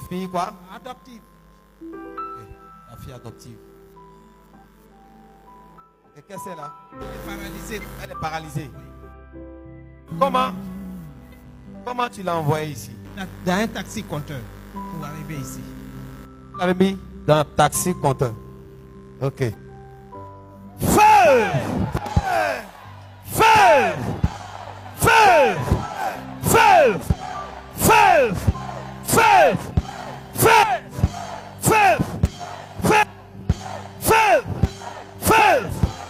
fille quoi? Adoptive. Okay. La fille adoptive. Et qu'est-ce qu'elle a? Elle est paralysée. Elle est paralysée. Comment? Comment tu l'as envoyée ici? Dans un taxi compteur pour arriver ici. Tu l'avais mis dans un taxi compteur. Ok. Feu! Feu! Feu! Feu! Feu! Feu! Feu! Feu! Feu! Feu! Feu!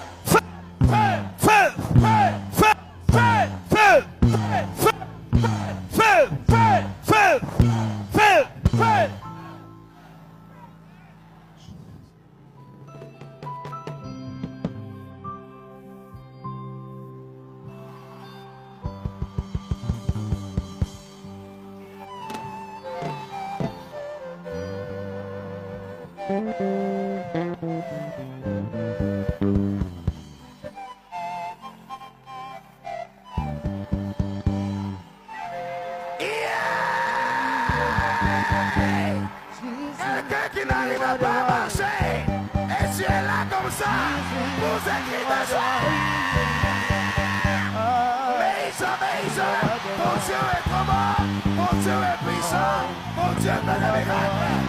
Quelqu'un qui n'arrive pas à marcher, et tu es là comme ça, pour écrire ta joie. Mon Dieu est trop bon, mon Dieu est puissant, mon Dieu fait des miracles.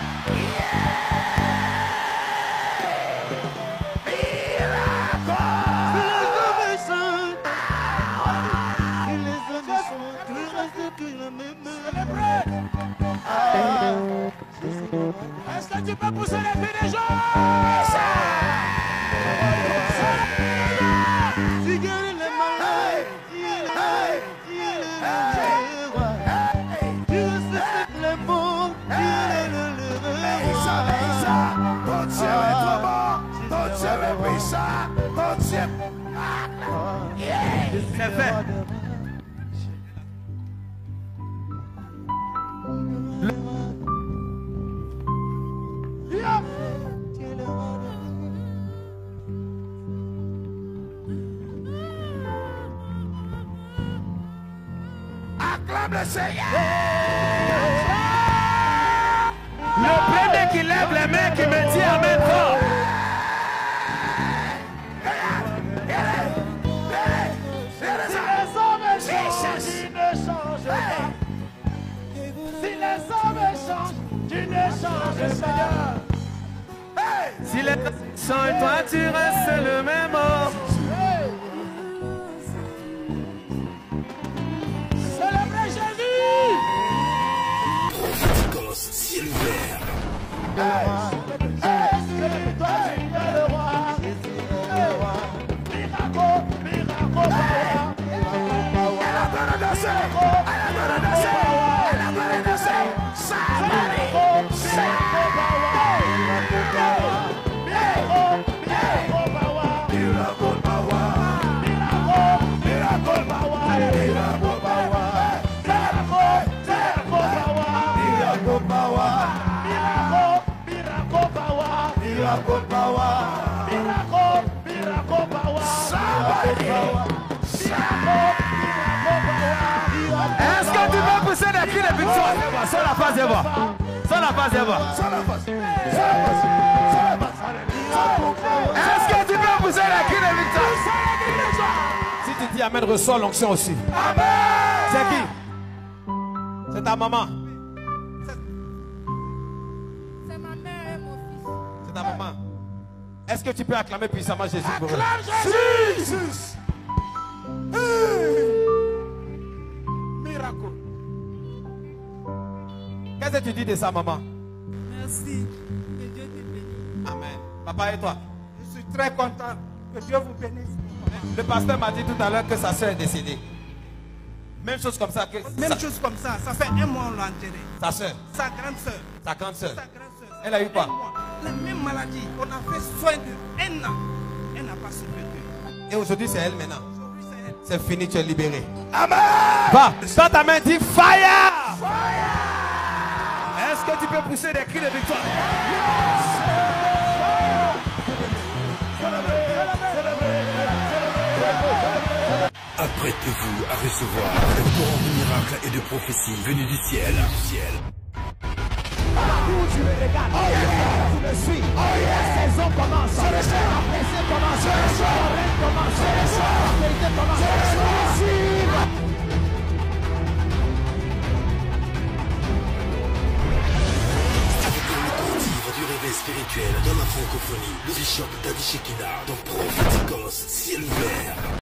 Est-ce que tu peux pousser les pieds des gens? Tu guéris les malades, tu ressuscites les morts, Ton Dieu est trop bon, ton Dieu est puissant, ton Dieu. C'est fait. Acclame le Seigneur. Le premier qui lève les mains, qui me dit amen fort. Si les hommes changent, tu ne changes pas. Si les hommes changent, toi tu restes le même homme. Célébrez Jésus. Prophéticos, ciel ouvert. Est-ce que tu peux pousser des cris de victoire? Sans la face de voix. Sans la face de voix. Est-ce que tu peux pousser des cris de victoire? Si tu dis amen, reçois l'onction aussi. Amen. C'est qui? C'est ta maman. C'est ma mère et mon fils. C'est ta maman. Est-ce que tu peux acclamer puissamment Jésus pour elle? Acclame Jésus. Miracle. Qu'est-ce que tu dis de sa maman? Merci. Que Dieu te bénisse. Amen. Papa et toi? Je suis très content. Que Dieu vous bénisse. Le pasteur m'a dit tout à l'heure que sa soeur est décédée. Même chose comme ça que Même chose comme ça. Ça fait un mois on l'a enterré. sa soeur, Sa grande soeur. sa grande soeur. Sa grande soeur. Elle a eu quoi? La même maladie. On a fait soin de 1 an. Elle n'a pas survécu. Et aujourd'hui c'est elle maintenant. Aujourd'hui, c'est elle. C'est fini, tu es libéré. Amen. Va, dans ta main, dis fire! Est-ce que tu peux pousser des cris de victoire? Apprêtez-vous à recevoir un torrent de miracles et de prophéties venus du ciel. Partout tu me regardes. Tu me suis. La saison commence. La pression commence. Le règne commence. La vérité commence. Du réveil spirituel dans la francophonie, le bishop Daddy Shekina dans Prophéticos, ciel ouvert.